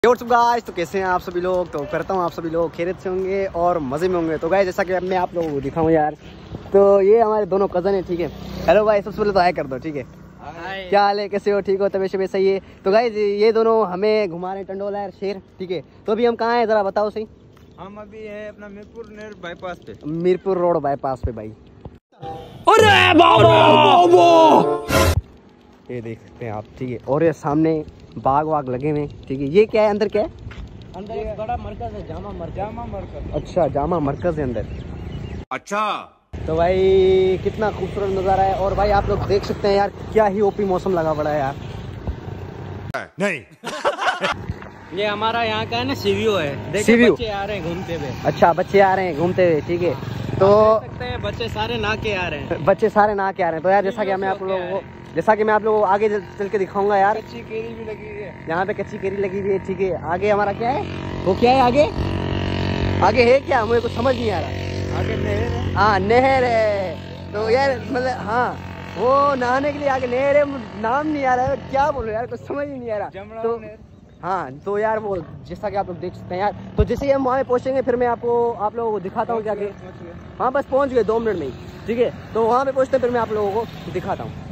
Guys, तो कैसे हैं आप सभी लोग। तो करता हूँ आप सभी लोग खैरियत से होंगे और मज़े में होंगे। तो गाइस, जैसा कि अब मैं आप लोगों को दिखाऊँ यार, तो ये हमारे दोनों कज़न हैं, ठीक है। हेलो भाई, सबसे पहले तो हाय कर दो, ठीक है। क्या हाल है, कैसे हो, ठीक हो, तबीयत शबीयत सही है। तो गाइस, ये दोनों हमें घुमा रहे हैं टंडोला यार शेर, ठीक है। तो अभी हम कहाँ हैं ज़रा बताओ सही। हम अभी है अपना मीरपुर बाईपास पे, मीरपुर रोड बाईपास पे भाई। अरे बाबा ये देख सकते हैं आप, ठीक है। और ये सामने बाग वाग लगे हुए हैं, ठीक है। ये क्या है, अंदर क्या है? अंदर एक बड़ा मरकज है, जामा मरकज। अच्छा, जामा मरकज है अंदर। अच्छा, तो भाई कितना खूबसूरत नज़ारा है। और भाई आप लोग देख सकते हैं यार, क्या ही ओपी मौसम लगा पड़ा है यार। नहीं ये हमारा यहाँ का है ना सीवीओ है। सीवीओ बच्चे आ रहे हैं घूमते हुए। अच्छा, बच्चे आ रहे हैं घूमते हुए, ठीक है। तो देख सकते हैं बच्चे सारे नहा के आ रहे हैं। बच्चे सारे नहा के आ रहे हैं। तो यार जैसा कि मैं आप लोगों को आगे चल के दिखाऊंगा यार। कच्ची केरी भी लगी है यहाँ पे, कच्ची केरी लगी हुई है, ठीक है। आगे हमारा क्या है, वो क्या है आगे, आगे है क्या, मुझे कुछ समझ नहीं आ रहा। आगे नहर है। हाँ, नहर है। तो यार मतलब हाँ, वो नहाने के लिए आगे नहर है, नाम नहीं आ रहा है, क्या बोलो यार, कुछ समझ ही नहीं आ रहा। तो हाँ, तो यार वो जैसा कि आप लोग देख सकते हैं यार। तो जैसे ही हम वहाँ पहुँचेंगे फिर मैं आप लोगों को दिखाता हूँ जाके। हाँ, बस पहुँच गए 2 मिनट में ही, ठीक है। तो वहाँ पे पहुँचते फिर मैं आप लोगों को दिखाता हूँ।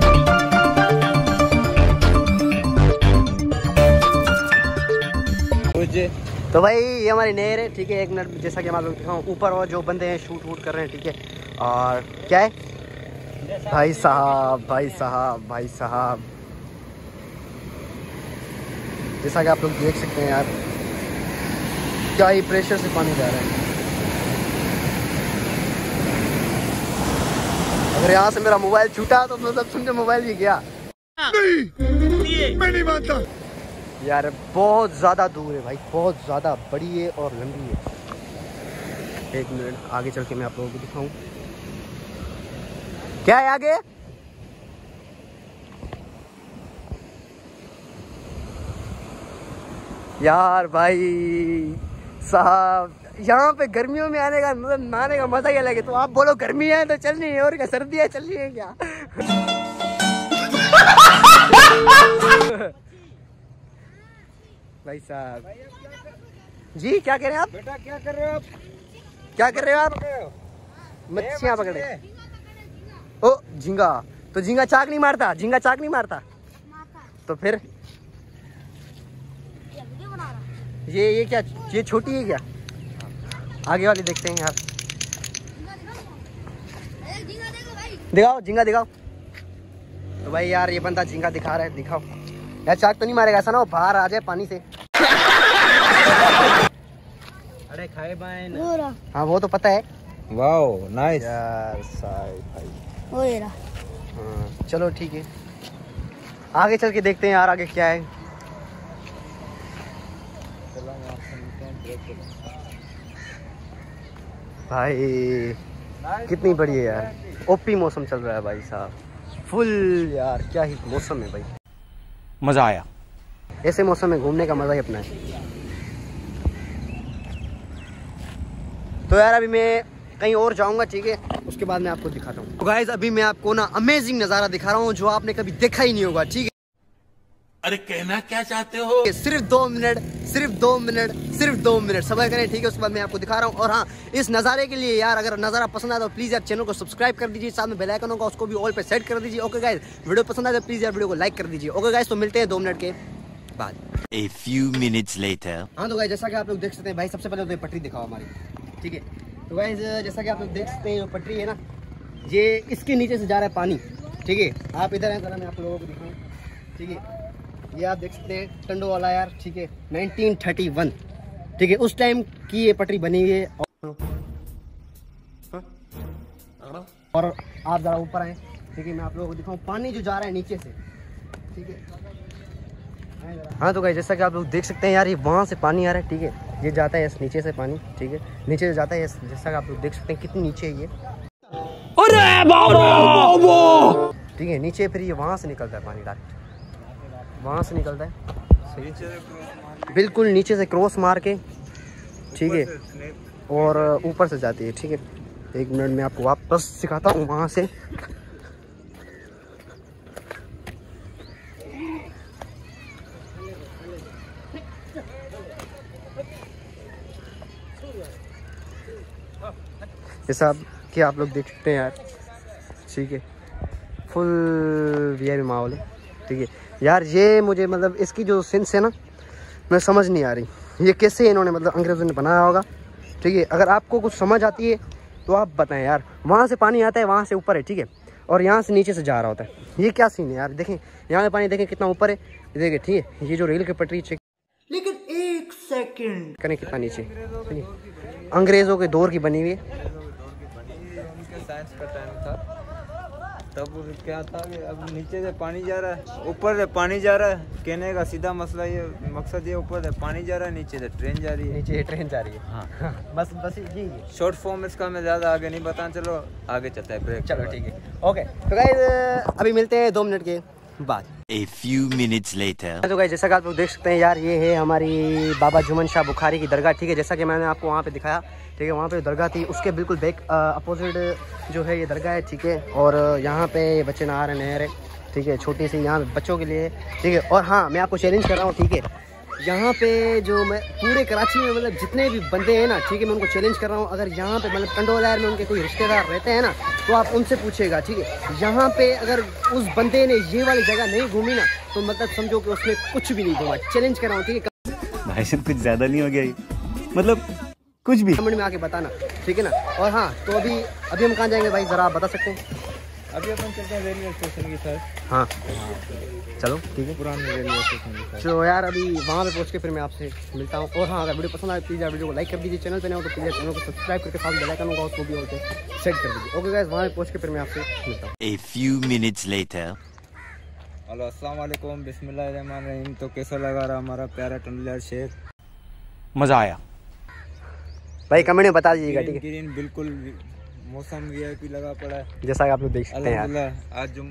तो भाई ये हमारी नहर है, ठीक है। 1 मिनट जैसा कि हम आप लोग दिखाऊँ, ऊपर और जो बंदे हैं शूट वूट कर रहे हैं, ठीक है। और क्या है, भाई साहब जैसा कि आप लोग देख सकते हैं यार, क्या ही प्रेशर से पानी जा रहा है। अगर यहाँ से मेरा मोबाइल छूटा तो मतलब समझो मोबाइल भी गया। नहीं, मैं नहीं मानता यार बहुत ज़्यादा दूर है भाई, बहुत ज़्यादा बड़ी है और लंबी है। 1 मिनट आगे चल के मैं आप लोगों को दिखाऊं क्या है आगे। यार भाई साहब, यहाँ पे गर्मियों में आने का मतलब नहाने का मजा ही अलग है। तो आप बोलो गर्मी है तो चल रही है, और क्या सर्दी है चल रही है क्या। भाई साहब जी, क्या कह रहे हैं आप? बेटा क्या कर रहे हो आप? क्या कर रहे हो आप? मच्छियाँ पकड़े। ओ झींगा, तो झींगा चाक नहीं मारता, झींगा चाक नहीं मारता तो फिर ये क्या, ये छोटी है क्या? आगे वाली देखते हैं यार। दिखाओ झींगा दिखाओ। तो भाई यार ये बंदा झींगा दिखा रहा है, दिखाओ यार। चाक तो नहीं मारेगा, ऐसा ना वो बाहर आ जाए पानी से। अरे खाए बाए ना। हाँ वो तो पता है। वाओ नाइस यार साहब भाई, वो ये रहा। हाँ चलो ठीक है, आगे चल के देखते हैं यार आगे क्या है। भाई कितनी बड़ी है यार, ओपी मौसम चल रहा है भाई साहब, फुल यार। क्या ही मौसम है भाई, मजा आया। ऐसे मौसम में घूमने का मजा ही अपना है। तो यार अभी मैं कहीं और जाऊंगा, ठीक है, उसके बाद मैं आपको दिखाता हूँ। तो गाइस अभी मैं आपको ना अमेजिंग नज़ारा दिखा रहा हूँ जो आपने कभी देखा ही नहीं होगा, ठीक है। अरे कहना क्या चाहते हो? सिर्फ 2 मिनट सब्र करें, ठीक है। उसके बाद मैं आपको दिखा रहा हूँ। और हाँ, इस नज़ारे के लिए यार अगर नज़ारा पसंद आया तो प्लीज़ यार चैनल को सब्सक्राइब कर दीजिए, साथ में बेल आइकन होगा उसको भी ऑल पे सेट कर दीजिए। ओके गाइस, वीडियो पसंद आया तो प्लीज़ यार वीडियो को लाइक कर दीजिए। ओके गाइस, तो मिलते हैं 2 मिनट के बाद। A few minutes later. हाँ तो गाइस, जैसा कि आप लोग देख सकते हैं भाई, सबसे पहले तो ये पटरी दिखाओ हमारी, ठीक है। तो गाइस जैसा कि आप लोग देख सकते हैं जो पटरी है ना, ये इसके नीचे से जा रहा है पानी, ठीक है। आप इधर हैं, जरा मैं आप लोगों को दिखाऊँ, ठीक है। ये आप देख सकते हैं टंडोला यार, ठीक है, 1931, ठीक है, उस टाइम की ये पटरी बनी हुई है। और आप जरा ऊपर आए, ठीक है, मैं आप लोगों को दिखाऊं पानी जो जा रहा है नीचे से, ठीक है। हाँ तो गाइस जैसा कि आप लोग देख सकते हैं यार, ये वहाँ से पानी आ रहा है, ठीक है। ये जाता है नीचे से पानी, ठीक है, नीचे से जाता है। जैसा कि आप लोग देख सकते हैं कितनी नीचे है ये, अरे बाबा, ठीक है, नीचे। फिर ये वहाँ से निकलता है पानी, डायरेक्ट वहाँ से निकलता है, सही, बिल्कुल नीचे से क्रॉस मार के, ठीक है, और ऊपर से जाती है, ठीक है। 1 मिनट में आपको वापस सिखाता हूँ वहाँ से। जैसा कि आप लोग देख सकते हैं यार, ठीक है, फुल वीआईपी माहौल है, ठीक है यार। ये मुझे मतलब इसकी जो सेंस है ना, मैं समझ नहीं आ रही ये कैसे इन्होंने मतलब अंग्रेज़ों ने बनाया होगा, ठीक है। अगर आपको कुछ समझ आती है तो आप बताएं यार। वहाँ से पानी आता है, वहाँ से ऊपर है, ठीक है, और यहाँ से नीचे से जा रहा होता है। ये क्या सीन है यार, देखें यहाँ पे पानी देखें कितना ऊपर है, देखें, ठीक है। ये जो रेल की पटरी चेक, लेकिन एक सेकंड करें कितना नीचे, अंग्रेज़ों के दौर की बनी हुई है। साइंस का टाइम था तब क्या था कि अब नीचे से पानी जा रहा है, ऊपर से पानी जा रहा है। कहने का सीधा मसला ये मकसद ये, ऊपर से पानी जा रहा है, नीचे से ट्रेन जा रही है। नीचे ये ट्रेन जा रही है, हाँ बस ये शॉर्ट फॉर्म इसका मैं ज़्यादा आगे नहीं बताऊँ, चलो आगे चलता है ब्रेक। चलो ठीक है, ओके। तो गाइस अभी मिलते हैं 2 मिनट के बाद। A few minutes later. तो गाइस जैसा कि आप लोग देख सकते हैं यार, ये है हमारी बाबा जुम्मन शाह बुखारी की दरगाह, ठीक है। जैसा कि मैंने आपको वहाँ पे दिखाया, ठीक है, वहाँ पे दरगाह थी, उसके बिल्कुल बैक अपोजिट जो है ये दरगाह है, ठीक है। और यहाँ पे बच्चे नहा रहे, नहर है, ठीक है, छोटी सी यहाँ बच्चों के लिए, ठीक है। और हाँ, मैं आपको चैलेंज कर रहा हूँ, ठीक है, यहाँ पे जो मैं पूरे कराची में मतलब जितने भी बंदे हैं ना, ठीक है, मैं उनको चैलेंज कर रहा हूँ, अगर यहाँ पे मतलब टंडोलायर में उनके कोई रिश्तेदार रहते हैं ना, तो आप उनसे पूछेगा, ठीक है। यहाँ पे अगर उस बंदे ने ये वाली जगह नहीं घूमी ना, तो मतलब समझो कि उसने कुछ भी नहीं घूमा। चैलेंज कर रहा हूँ, ठीक है। भाई साहब कुछ ज़्यादा नहीं हो गया ये? मतलब कुछ भी कमेंट में आके बताना, ठीक है ना। और हाँ, तो अभी हम कहाँ जाएंगे भाई, ज़रा आप बता सकते हैं? अभी अपन चलते हैं रेलवे स्टेशन की तरफ। हाँ चलो ठीक है, पुराने रेलवे स्टेशन की तरफ। तो यार अभी वहाँ पे पहुँच के फिर मैं आपसे मिलता हूँ। और हाँ, अगर वीडियो पसंद आए प्लीज़ यार वीडियो को लाइक कर दीजिए, चैनल पे नहीं हो तो प्लीज़ चैनल को सब्सक्राइब करके साथ बेल आइकन होगा उसको भी होते सेट कर दीजिए। ओके गाइस, वहाँ पे पहुँच के फिर मैं आपसे मिलता हूँ। A few minutes later. Hello, अस्सलाम वालेकुम, बिस्मिल्लाहिर्रहमानिर्रहीम। तो कैसा लगा रहा हमारा प्यारा टंडोलायर शहर? मज़ा आया भाई कमेंट में बता दीजिएगा, ठीक है। ग्रीन बिल्कुल, मौसम वीआईपी लगा पड़ा है, जैसा कि आप लोग देख सकते हैं यार। अल्हम्दुलिल्लाह। आज जो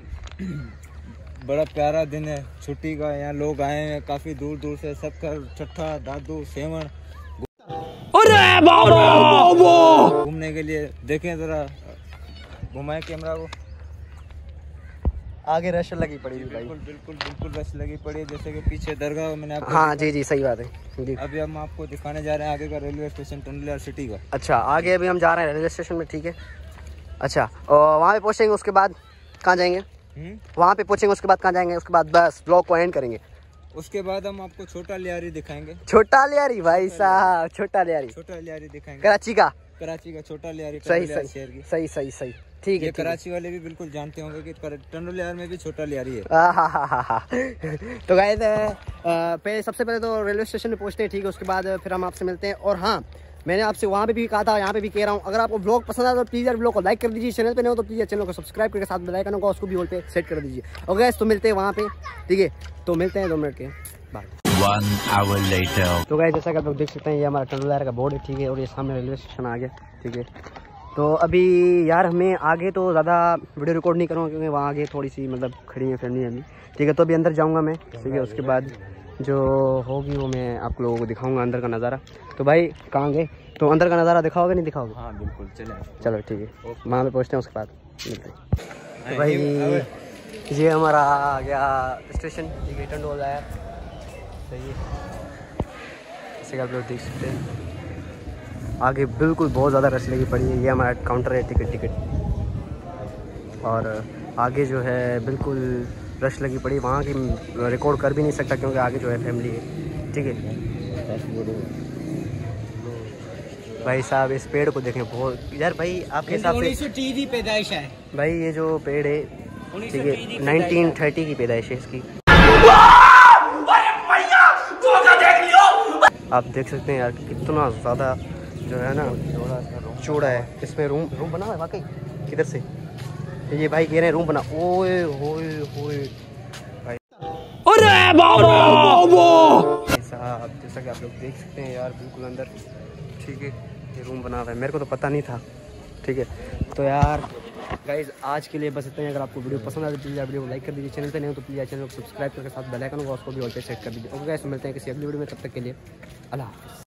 बड़ा प्यारा दिन है छुट्टी का, यहाँ लोग आए हैं काफ़ी दूर दूर से, सबका छठा दादू सेवन घूमने के लिए। देखें ज़रा, घुमाएं कैमरा को। आगे रश लगी पड़ी है भाई, बिल्कुल रश लगी पड़ी है। जैसे कि पीछे दरगाह मैंने आपको, हाँ जी सही बात है जी। अभी हम आपको दिखाने जा रहे हैं आगे का रेलवे स्टेशन टंडोलायर सिटी का। अच्छा, आगे अभी हम जा रहे हैं रेलवे स्टेशन में, ठीक है। अच्छा, और वहाँ पे पहुँचेंगे, उसके बाद कहाँ जाएंगे? वहाँ पे पहुँचेंगे, उसके बाद कहाँ जाएंगे? उसके बाद बस ब्लॉग को एंड करेंगे। उसके बाद हम आपको छोटा लियारी दिखाएंगे। छोटा लियारी भाई साहब, छोटा लियारी दिखाएंगे, कराची का छोटा लियारी। सही शहर की सही ठीक है। कराची वाले भी बिल्कुल जानते होंगे कि टंडोलायर में भी छोटा लियारी है। तो गाइस सबसे पहले तो रेलवे स्टेशन में पहुंचते हैं, ठीक है। उसके बाद फिर हम आपसे मिलते हैं। और हाँ, मैंने आपसे वहाँ पे भी कहा था, यहाँ पे भी कह रहा हूँ, अगर आपको ब्लॉग पसंद आया तो प्लीज़ यार ब्लॉग को लाइक कर दीजिए, चैनल पे नहीं हो तो प्लीज़ चैनल को सब्सक्राइब करके साथ बेल आइकन होगा उसको भी ऑल पे सेट कर दीजिए। और गाइस तो मिलते हैं वहाँ पे, ठीक है। तो मिलते हैं 2 मिनट के बाद। 1 hour later. तो गाइस जैसा कि आप लोग देख सकते हैं, ये हमारा टंडोलायर का बोर्ड है, ठीक है। और ये सामने रेलवे स्टेशन आ गया, ठीक है। तो अभी यार हमें आगे तो ज़्यादा वीडियो रिकॉर्ड नहीं करूँगा क्योंकि वहाँ आगे थोड़ी सी मतलब खड़ी है फैमिली अभी, ठीक है। तो अभी अंदर जाऊँगा मैं, ठीक है। उसके बाद जो होगी वो मैं आप लोगों को दिखाऊंगा अंदर का नज़ारा। तो भाई कहाँ गए? तो अंदर का नज़ारा दिखाओगे नहीं दिखाओगे? हाँ बिल्कुल, चलो ठीक है, वहाँ पे पहुँचते हैं, उसके बाद मिलते हैं। तो भाई ये हमारा आ गया स्टेशन, ठीक है, टंडोलायर, सही है। जैसे कि आप लोग देख सकते हैं आगे बिल्कुल बहुत ज़्यादा रश लगी पड़ी है। ये हमारा काउंटर है टिकट, और आगे जो है बिल्कुल रश लगी पड़ी। वहाँ की रिकॉर्ड कर भी नहीं सकता क्योंकि आगे जो है फैमिली है, ठीक है। भाई साहब इस पेड़ को देखें, बहुत यार भाई आपके हिसाब से 1930 की पैदाइश है भाई। ये जो पेड़ है, ठीक है, 1930 की पैदाइश है इसकी। आप देख सकते हैं यार कितना ज़्यादा जो है ना चौड़ा है। इसमें रूम बना है वाकई, किधर से? ये भाई कह रहे हैं रूम बना। ओए होए होए भाई, अरे बाबा साहब, जैसा कि आप लोग देख सकते हैं यार बिल्कुल अंदर, ठीक है। ये रूम बना हुआ है, मेरे को तो पता नहीं था, ठीक है। तो यार गाइज आज के लिए बस इतना ही। अगर आपको वीडियो पसंद आए तो प्लीज़ वीडियो को लाइक कर दीजिए, चैनल पे नहीं हो तो प्लीज़ चैनल को सब्सक्राइब करके साथ बेल आइकन होगा उसको भी ऑल पे सेट कर दीजिए। ओके गाइस, मिलते हैं किसी अगली वीडियो में, तब तक के लिए अल्लाह हाफ़िज़।